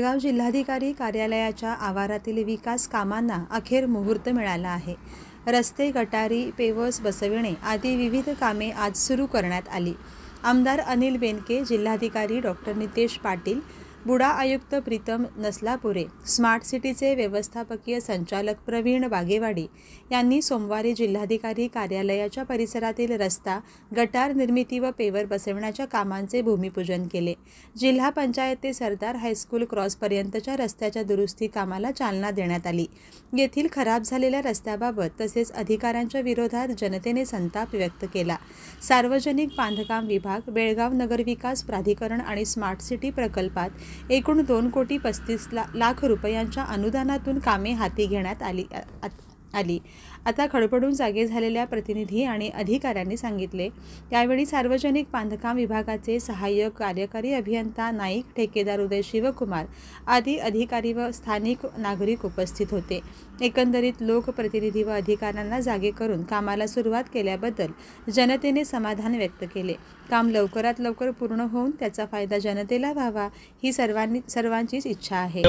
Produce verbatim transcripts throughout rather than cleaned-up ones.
बेळगाव जिल्हाधिकारी कार्यालयाच्या आवारातील विकास कामांना अखेर मुहूर्त मिळाला आहे। रस्ते, गटारी, पेवर्स बसविणे आदी विविध कामे आज सुरू करण्यात आली। आमदार अनिल बेनके, जिल्हाधिकारी डॉक्टर नितेश पाटील, बुडा आयुक्त प्रीतम नसलापुरे, स्मार्ट सिटीचे व्यवस्थापकीय संचालक प्रवीण बागेवाडी यांनी सोमवारी जिल्हाधिकारी कार्यालयाच्या परिसरातील रस्ता, गटार निर्मिती व पेवर बसवण्याच्या कामांचे भूमिपूजन केले। जिल्हा पंचायत ते सरदार हायस्कूल क्रॉसपर्यंतच्या रस्त्याच्या दुरुस्ती कामाला चालना देण्यात आली। येथील खराब झालेल्या रस्त्याबाबत तसेच अधिकाऱ्यांच्या विरोधात जनतेने संताप व्यक्त केला। सार्वजनिक बांधकाम विभाग, बेळगाव नगरविकास प्राधिकरण आणि स्मार्ट सिटी प्रकल्पात एकूण दोन कोटी पस्तीस लाख रुपयांच्या अनुदानातून कामे हाती घेण्यात आली आली आता खडबडून जागे झालेल्या प्रतिनिधी आणि अधिकाऱ्यांनी सांगितले। यावेळी सार्वजनिक बांधकाम विभागाचे सहाय्यक कार्यकारी अभियंता नाईक, ठेकेदार उदय शिवकुमार आदी अधिकारी व स्थानिक नागरिक उपस्थित होते। एकंदरीत लोकप्रतिनिधी व अधिकाऱ्यांना जागे करून कामाला सुरुवात केल्याबद्दल जनतेने समाधान व्यक्त केले। काम लवकरात लवकर पूर्ण होऊन त्याचा फायदा जनतेला व्हावा ही सर्वांनी सर्वांचीच इच्छा आहे।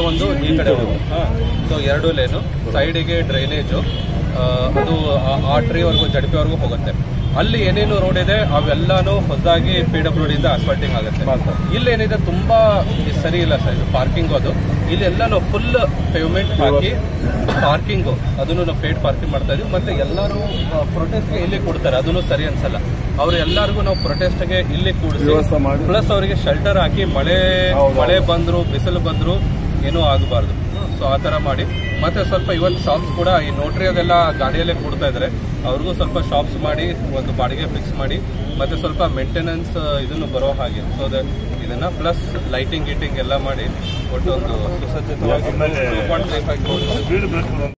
ಅದು ಆರ್ಟ್ರಿವರೆಗೂ ಜಡ್ಪಿವರೆಗೂ ಹೋಗುತ್ತೆ। ಅಲ್ಲಿ ಏನೇನು ರೋಡ್ ಇದೆ ಅವೆಲ್ಲಾನು ಹೊಸದಾಗಿ ಪಿ ಡಬ್ಲ್ಯೂ ಡಿ ಇಂದ ಅಸ್ಫಾಲ್ಟಿಂಗ್ ಆಗುತ್ತೆ। ಇಲ್ಲೇನಿದೆ ತುಂಬಾ ಸರಿ ಇಲ್ಲ ಸರ್, ಪಾರ್ಕಿಂಗ್ ಅದು ಇಲ್ಲೆಲ್ಲಾನು ಫುಲ್ ಪೇವ್ಮೆಂಟ್ ಹಾಕಿ ಪಾರ್ಕಿಂಗು ಅದನ್ನು ನಾವು ಪೇಡ್ ಪಾರ್ಕಿಂಗ್ ಮಾಡ್ತಾ ಇದೀವಿ। ಮತ್ತೆ ಎಲ್ಲರೂ ಪ್ರೊಟೆಸ್ಟ್ಗೆ ಇಲ್ಲಿ ಕೊಡ್ತಾರೆ, ಅದನ್ನು ಸರಿ ಅನ್ಸಲ್ಲ। ಅವ್ರು ಎಲ್ಲರಿಗೂ ನಾವು ಪ್ರೊಟೆಸ್ಟ್ಗೆ ಇಲ್ಲಿ ಕೂಡಿಸಿ ಪ್ಲಸ್ ಅವರಿಗೆ ಶೆಲ್ಟರ್ ಹಾಕಿ ಮಳೆ ಮಳೆ ಬಂದ್ರು ಬಿಸಿಲು ಬಂದ್ರು ಏನೂ ಆಗಬಾರ್ದು। ಸೊ ಆ ಥರ ಮಾಡಿ ಮತ್ತೆ ಸ್ವಲ್ಪ ಇವತ್ತು ಶಾಪ್ಸ್ ಕೂಡ ಈ ನೋಟ್ರಿ ಅದೆಲ್ಲ ಗಾಡಿಯಲ್ಲೇ ಕೊಡ್ತಾ ಇದ್ದಾರೆ, ಅವ್ರಿಗೂ ಸ್ವಲ್ಪ ಶಾಪ್ಸ್ ಮಾಡಿ ಒಂದು ಬಾಡಿಗೆ ಫಿಕ್ಸ್ ಮಾಡಿ ಮತ್ತೆ ಸ್ವಲ್ಪ ಮೇಂಟೆನೆನ್ಸ್ ಇದನ್ನು ಬರೋ ಹಾಗೆ ಸೊ ಇದನ್ನ ಪ್ಲಸ್ ಲೈಟಿಂಗ್ ಗೀಟಿಂಗ್ ಎಲ್ಲ ಮಾಡಿ ಒಟ್ಟು ಒಂದು ಸುಸಜ್ಜಿತವಾಗಿ